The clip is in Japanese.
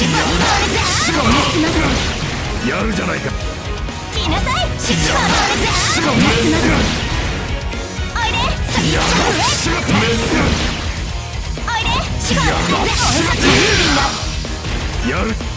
やるじゃないか。 来なさい。おいで。 やる。